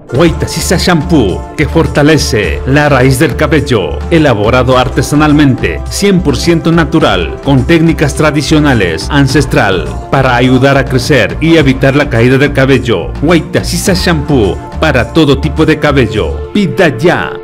Waitasisa Shampoo, que fortalece la raíz del cabello, elaborado artesanalmente, 100% natural, con técnicas tradicionales, ancestral, para ayudar a crecer y evitar la caída del cabello. Waitasisa Shampoo, para todo tipo de cabello. Pida ya.